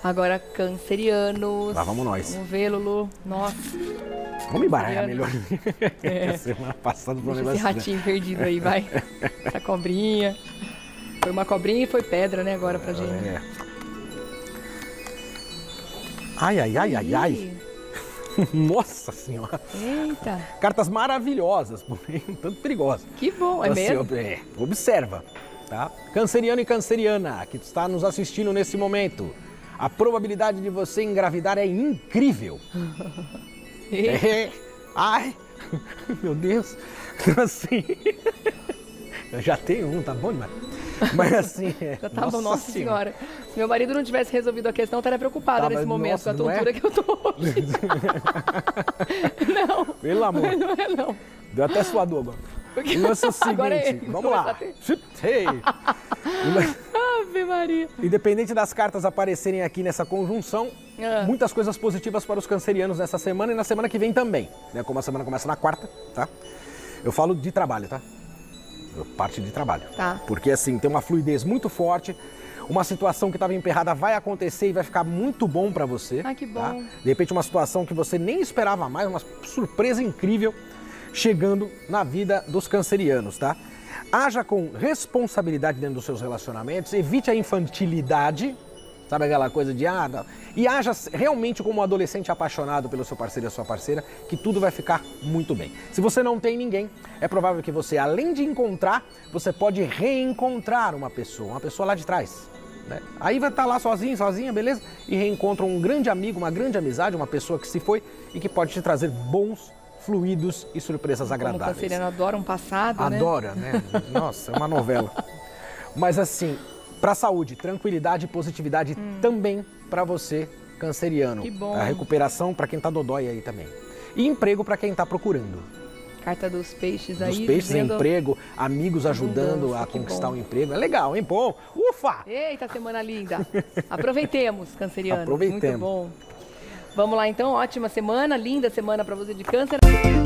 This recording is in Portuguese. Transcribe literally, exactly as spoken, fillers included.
Agora, cancerianos. Lá vamos nós. Vamos ver, Lulu. Nossa. Vamos embaralhar melhor. É. Semana passada foi um Deixa esse negócio. ratinho perdido aí, vai. Essa cobrinha. Foi uma cobrinha e foi pedra, né, agora pra gente. É. Ai, ai, ai, ai, ai. Nossa Senhora. Eita. Cartas maravilhosas, porém um tanto perigosas. Que bom, é Então, assim, mesmo? é, observa, tá? Canceriano e canceriana que está nos assistindo nesse momento. A probabilidade de você engravidar é incrível. É. Ai, meu Deus. Assim, eu já tenho um, tá bom demais. Mas assim, é, Já tá bom, nossa senhora. Se meu marido não tivesse resolvido a questão, eu estaria preocupada Tá, nesse mas, momento, nossa, com a não tortura é? que eu tô hoje. Não. Pelo amor. Não é não. Deu até suador agora. Porque O lance é o seguinte, agora é ele, vamos lá. Hey. Ave Maria. Independente das cartas aparecerem aqui nessa conjunção, Ah. muitas coisas positivas para os cancerianos nessa semana e na semana que vem também, né? Como a semana começa na quarta, tá? Eu falo de trabalho, tá? Parte de trabalho. Tá. Porque assim, tem uma fluidez muito forte, uma situação que estava emperrada vai acontecer e vai ficar muito bom para você. Ah, que bom. Tá? De repente uma situação que você nem esperava mais, uma surpresa incrível chegando na vida dos cancerianos, tá? Haja com responsabilidade dentro dos seus relacionamentos, evite a infantilidade, sabe aquela coisa de ah, não. E haja realmente como um adolescente apaixonado pelo seu parceiro e a sua parceira, que tudo vai ficar muito bem. Se você não tem ninguém, é provável que você, além de encontrar, você pode reencontrar uma pessoa, uma pessoa lá de trás. Né? Aí vai estar lá sozinho, sozinha, beleza? E reencontra um grande amigo, uma grande amizade, uma pessoa que se foi e que pode te trazer bons fluidos e surpresas agradáveis. Como o canceriano adora um passado, né? Adora, né? Nossa, é uma novela. Mas assim, para a saúde, tranquilidade e positividade hum. também para você, canceriano. Que bom. A recuperação para quem tá dodói aí também. E emprego para quem tá procurando. Carta dos peixes aí. Dos peixes, dizendo... emprego, amigos ajudando Abundância, a conquistar bom. um emprego. É legal, hein? Bom. Ufa! Eita, semana linda. Aproveitemos, canceriano. Aproveitemos. Muito bom. Vamos lá então, ótima semana, linda semana para você de câncer.